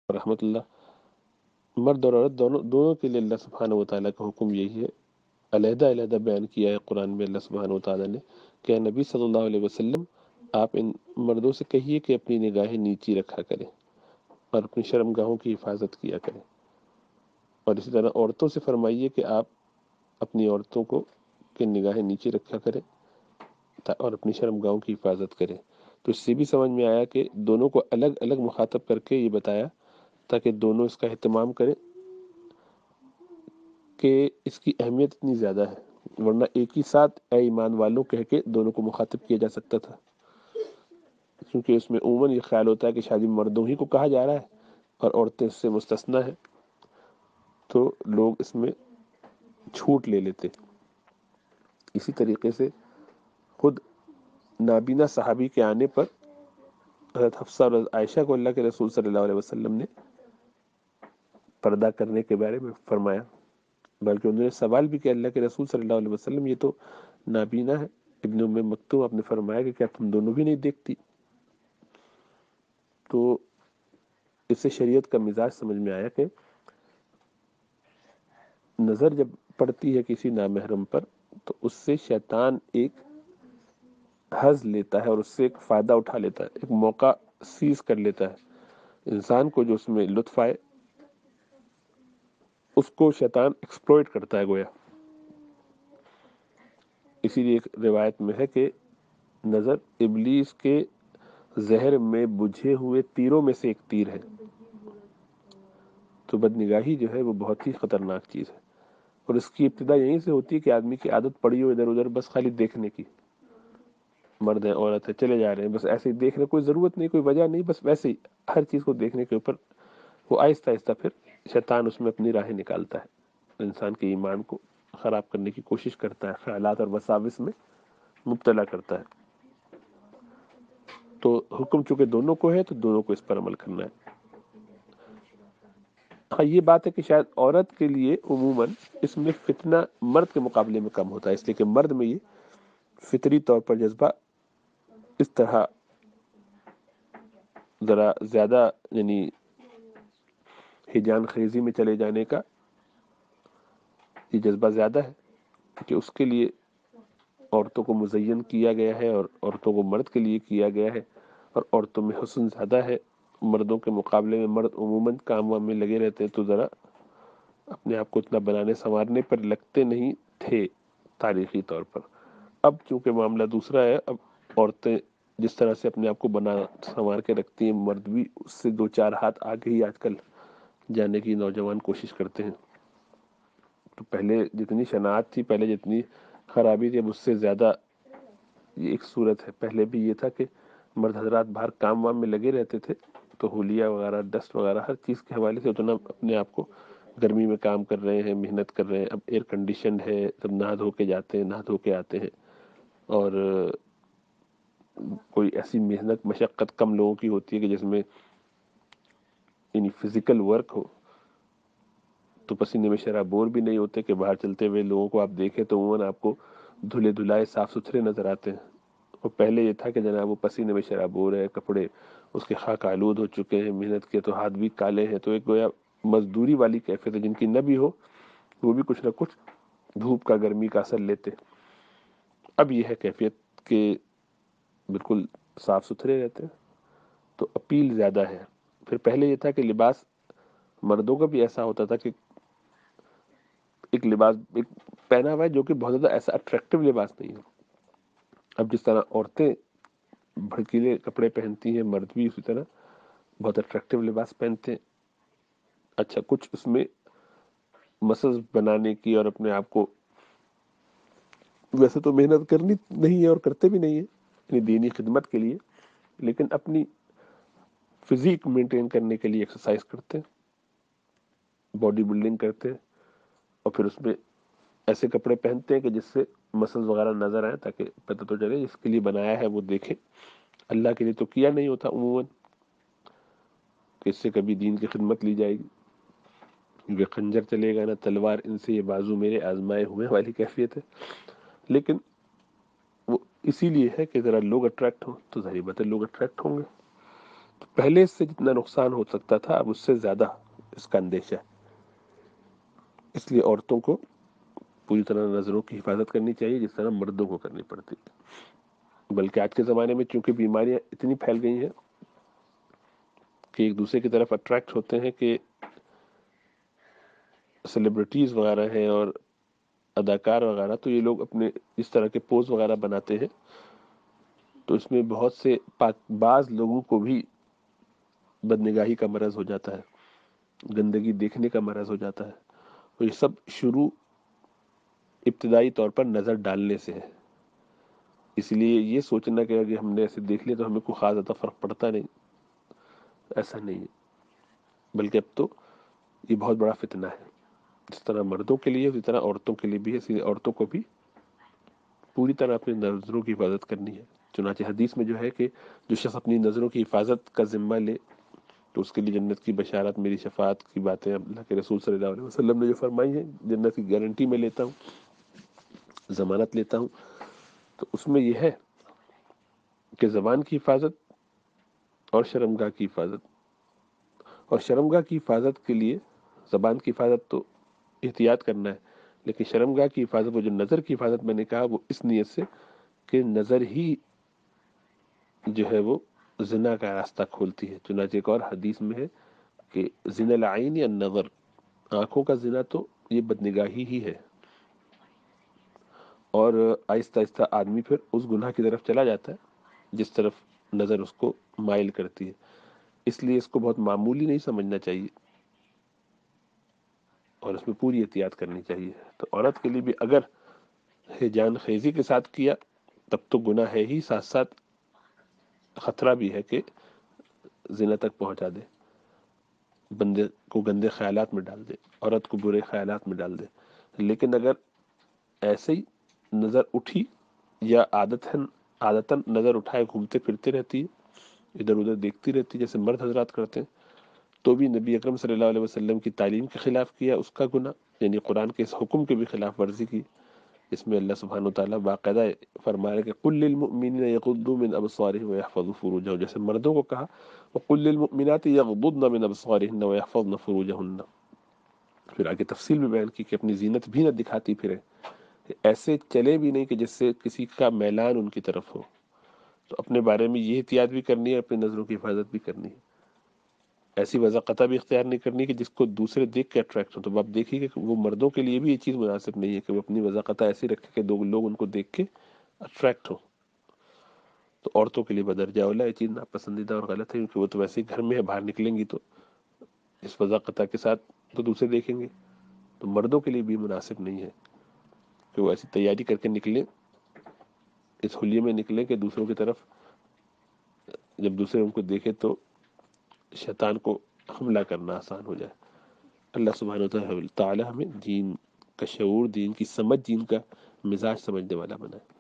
رحمۃ اللہ، مرد اور عورت دونوں کے لیے اللہ سبحانہ و تعالیٰ کا حکم یہی ہے، علیحدہ علیحدہ بیان کیا ہے قرآن میں اللہ سبحانہ و تعالیٰ نے کہ نبی صلی اللہ علیہ وسلم آپ ان مردوں سے کہیے کہ اپنی نگاہیں نیچی رکھا کریں اور اپنی شرمگاہوں کی حفاظت کیا کریں، اور اسی طرح عورتوں سے فرمائیے کہ آپ اپنی عورتوں کو کہ نگاہیں نیچے رکھا کریں اور اپنی شرمگاہوں کی حفاظت کریں۔ تو اس سے بھی سمجھ میں آیا کہ دونوں کو الگ الگ مخاطب کر کے یہ بتایا تاکہ دونوں اس کا اہتمام کریں، کہ اس کی اہمیت اتنی زیادہ ہے، ورنہ ایک ہی ساتھ اے ایمان والوں کہہ کے دونوں کو مخاطب کیا جا سکتا تھا، کیونکہ اس میں عموماً یہ خیال ہوتا ہے کہ شادی مردوں ہی کو کہا جا رہا ہے اور عورتیں اس سے مستثنیٰ ہیں، تو لوگ اس میں چھوٹ لے لیتے۔ اسی طریقے سے خود نابینا صحابی کے آنے پر حضرت حفصہ اور عائشہ کو اللہ کے رسول صلی اللہ علیہ وسلم نے پردہ کرنے کے بارے میں فرمایا، بلکہ انہوں نے سوال بھی کیا اللہ کے رسول صلی اللہ علیہ وسلم یہ تو نابینا ہے۔ ابن ام مکتوم آپ نے فرمایا کہ کیا تم دونوں بھی نہیں دیکھتی؟ تو اس سے شریعت کا مزاج سمجھ میں آیا کہ نظر جب پڑتی ہے کسی نامحرم پر تو اس سے شیطان ایک حظ لیتا ہے اور اس سے ایک فائدہ اٹھا لیتا ہے، ایک موقع سیز کر لیتا ہے، انسان کو جو اس میں لطف آئے اس کو شیطان ایکسپلوئٹ کرتا ہے گویا۔ اسی لیے ایک روایت میں ہے کہ نظر ابلیس کے زہر میں بجھے ہوئے تیروں میں سے ایک تیر ہے، تو بدنگاہی جو ہے وہ بہت ہی خطرناک چیز ہے، اور اس کی ابتدا یہیں سے ہوتی ہے کہ آدمی کی عادت پڑی ہو ادھر ادھر بس خالی دیکھنے کی، مرد ہیں عورت ہے چلے جا رہے ہیں بس ایسے ہی دیکھ رہے، کوئی ضرورت نہیں، کوئی وجہ نہیں، بس ویسے ہی ہر چیز کو دیکھنے کے اوپر وہ آہستہ آہستہ پھر شیطان اس میں اپنی راہیں نکالتا ہے، انسان کے ایمان کو خراب کرنے کی کوشش کرتا ہے، خیالات اور وساوس میں مبتلا کرتا ہے۔ تو حکم چونکہ دونوں کو ہے تو دونوں کو اس پر عمل کرنا ہے۔ ہاں یہ بات ہے کہ شاید عورت کے لیے عموماً اس میں فتنہ مرد کے مقابلے میں کم ہوتا ہے، اس لیے کہ مرد میں یہ فطری طور پر جذبہ اس طرح ذرا زیادہ، یعنی ہجان خیزی میں چلے جانے کا یہ جذبہ زیادہ ہے کہ اس کے لیے عورتوں کو مزین کیا گیا ہے اور عورتوں کو مرد کے لیے کیا گیا ہے، اور عورتوں میں حسن زیادہ ہے مردوں کے مقابلے میں، مرد عموماً کام وام میں لگے رہتے ہیں تو ذرا اپنے آپ کو اتنا بنانے سنوارنے پر لگتے نہیں تھے تاریخی طور پر۔ اب چونکہ معاملہ دوسرا ہے، اب عورتیں جس طرح سے اپنے آپ کو بنا سنوار کے رکھتی ہیں، مرد بھی اس سے دو چار ہاتھ آگے ہی آج کل جانے کی نوجوان کوشش کرتے ہیں۔ تو پہلے جتنی شناعت تھی، پہلے جتنی خرابی تھی، اب اس سے زیادہ یہ ایک صورت ہے۔ پہلے بھی یہ تھا کہ مرد حضرات باہر کام وام میں لگے رہتے تھے تو حلیہ وغیرہ ڈسٹ وغیرہ ہر چیز کے حوالے سے اتنا اپنے آپ کو گرمی میں کام کر رہے ہیں، محنت کر رہے ہیں، اب ایئر کنڈیشنڈ ہے، سب نہا دھو کے جاتے ہیں، نہا دھو کے آتے ہیں، اور کوئی ایسی محنت مشقت کم لوگوں کی ہوتی ہے کہ جس میں یعنی فزیکل ورک ہو، تو پسینے میں شرابور بھی نہیں ہوتے کہ باہر چلتے ہوئے لوگوں کو آپ دیکھیں تو عموماً آپ کو دھلے دھلائے صاف ستھرے نظر آتے ہیں۔ اور پہلے یہ تھا کہ جناب وہ پسینے میں شرابور ہے، کپڑے اس کے خاک آلود ہو چکے ہیں، محنت کے تو ہاتھ بھی کالے ہیں، تو ایک گویا مزدوری والی کیفیت ہے، جن کی نہ بھی ہو وہ بھی کچھ نہ کچھ دھوپ کا گرمی کا اثر لیتے۔ اب یہ ہے کیفیت کہ بالکل صاف ستھرے رہتے ہیں، تو اپیل زیادہ ہے۔ پھر پہلے یہ تھا کہ لباس مردوں کا بھی ایسا ہوتا تھا کہ ایک لباس ایک پہنا ہوا ہے جو کہ بہت زیادہ ایسا اٹریکٹیو لباس نہیں ہے۔ اب جس طرح عورتیں بھڑکیلے کپڑے پہنتی ہیں، مرد بھی اسی طرح بہت اٹریکٹیو لباس پہنتے ہیں۔ اچھا کچھ اس میں مسلز بنانے کی اور اپنے آپ کو، ویسے تو محنت کرنی نہیں ہے اور کرتے بھی نہیں ہیں یعنی دینی خدمت کے لیے، لیکن اپنی فزیک مینٹین کرنے کے لیے ایکسرسائز کرتے ہیں، باڈی بلڈنگ کرتے ہیں، اور پھر اس میں ایسے کپڑے پہنتے ہیں کہ جس سے مسلز وغیرہ نظر آئیں تاکہ پتہ تو چلے جس کے لیے بنایا ہے وہ دیکھے۔ اللہ کے لیے تو کیا نہیں ہوتا عموماً کہ اس سے کبھی دین کی خدمت لی جائے گی، کیونکہ خنجر چلے گا نہ تلوار ان سے یہ بازو میرے آزمائے ہوئے والی کیفیت ہے۔ لیکن وہ اسی لیے ہے کہ ذرا لوگ اٹریکٹ ہوں، تو ظاہر بات ہے لوگ اٹریکٹ ہوں گے۔ پہلے اس سے جتنا نقصان ہو سکتا تھا اب اس سے زیادہ اس کا اندیشہ ہے. اس لیے عورتوں کو پوری طرح نظروں کی حفاظت کرنی چاہیے جس طرح مردوں کو کرنی پڑتی ہے. بلکہ آج کے زمانے میں چونکہ بیماریاں اتنی پھیل گئی ہیں کہ ایک دوسرے کی طرف اٹریکٹ ہوتے ہیں کہ سیلیبریٹیز وغیرہ ہیں اور اداکار وغیرہ، تو یہ لوگ اپنے اس طرح کے پوز وغیرہ بناتے ہیں تو اس میں بہت سے بعض لوگوں کو بھی بدنگاہی کا مرض ہو جاتا ہے، گندگی دیکھنے کا مرض ہو جاتا ہے. اور یہ سب شروع ابتدائی طور پر نظر ڈالنے سے ہے. اس لیے یہ سوچنا کہ اگر ہم نے ایسے دیکھ لیا تو ہمیں کوئی خاص زیادہ فرق پڑتا نہیں، ایسا نہیں ہے. بلکہ اب تو یہ بہت بڑا فتنہ ہے. جس طرح مردوں کے لیے اسی طرح عورتوں کے لیے بھی ہے، اسی لیے عورتوں کو بھی پوری طرح اپنی نظروں کی حفاظت کرنی ہے. چنانچہ حدیث میں جو ہے کہ جو شخص اپنی نظروں کی حفاظت کا ذمہ لے تو اس کے لیے جنت کی بشارت، میری شفاعت کی باتیں اللہ کے رسول صلی اللہ علیہ وسلم نے جو فرمائی ہیں، جنت کی گارنٹی میں لیتا ہوں، ضمانت لیتا ہوں. تو اس میں یہ ہے کہ زبان کی حفاظت اور شرمگاہ کی حفاظت. اور شرمگاہ کی حفاظت کے لیے زبان کی حفاظت تو احتیاط کرنا ہے، لیکن شرمگاہ کی حفاظت، وہ جو نظر کی حفاظت میں نے کہا، وہ اس نیت سے کہ نظر ہی جو ہے وہ زنا کا راستہ کھولتی ہے. چنانچہ ایک اور حدیث میں ہے کہ زنا العین یا نظر، آنکھوں کا زنا تو یہ بدنگاہی ہی ہے. اور آہستہ آہستہ آدمی پھر اس گناہ کی طرف چلا جاتا ہے جس طرف نظر اس کو مائل کرتی ہے. اس لیے اس کو بہت معمولی نہیں سمجھنا چاہیے اور اس میں پوری احتیاط کرنی چاہیے. تو عورت کے لیے بھی اگر جان خیزی کے ساتھ کیا تب تو گناہ ہے ہی، ساتھ ساتھ خطرہ بھی ہے کہ زنا تک پہنچا دے، بندے کو گندے خیالات میں ڈال دے، عورت کو برے خیالات میں ڈال دے. لیکن اگر ایسے ہی نظر اٹھی یا عادتاً نظر اٹھائے گھومتے پھرتے رہتی ہے، ادھر ادھر دیکھتی رہتی ہے جیسے مرد حضرات کرتے ہیں، تو بھی نبی اکرم صلی اللہ علیہ وسلم کی تعلیم کے خلاف کیا اس کا گناہ، یعنی قرآن کے اس حکم کے بھی خلاف ورزی کی. اس میں اللہ سبحانہ وتعالیٰ باقاعدہ فرما رہے کہ قل للمؤمنین یغضوا من ابصارهم ويحفظوا فروجهم، جیسے مردوں کو کہا وقل للمؤمنات یغضضن من ابصارهن ويحفظن فروجهن. پھر آگے تفصیل بھی بیان کی کہ اپنی زینت بھی نہ دکھاتی پھرے، ایسے چلے بھی نہیں کہ جس سے کسی کا میلان ان کی طرف ہو. تو اپنے بارے میں یہ احتیاط بھی کرنی ہے، اپنی نظروں کی حفاظت بھی کرنی ہے. ایسی وضاقتہ بھی اختیار نہیں کرنی کہ جس کو دوسرے دیکھ کے اٹریکٹ ہو. تو آپ دیکھیے کہ وہ مردوں کے لیے بھی یہ چیز مناسب نہیں ہے کہ وہ اپنی وضاقتہ ایسی رکھے کہ دو لوگ ان کو دیکھ کے اٹریکٹ ہو. تو عورتوں کے لیے بدرجہ اولا یہ چیز ناپسندیدہ اور غلط ہے، کیونکہ وہ تو ویسے ہی گھر میں ہے، باہر نکلیں گی تو اس وضاقتہ کے ساتھ تو دوسرے دیکھیں گے. تو مردوں کے لیے بھی مناسب نہیں ہے کہ وہ ایسی تیاری کر کے نکلیں، اس حلیے میں نکلیں کہ دوسروں کی طرف جب دوسرے ان کو دیکھے تو شیطان کو حملہ کرنا آسان ہو جائے. اللہ سبحانہ وتعالی ہمیں دین کا شعور، دین کی سمجھ، دین کا مزاج سمجھنے والا بنائے.